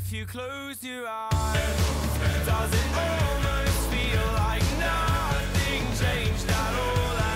if you close your eyes? Does it almost feel like nothing changed at all?